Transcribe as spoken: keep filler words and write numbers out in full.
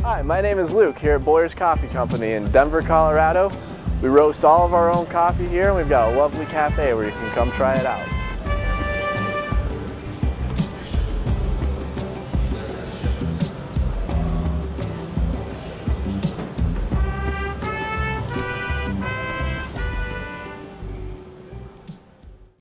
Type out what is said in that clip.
Hi, my name is Luke here at Boyer's Coffee Company in Denver, Colorado. We roast all of our own coffee here, and we've got a lovely cafe where you can come try it out.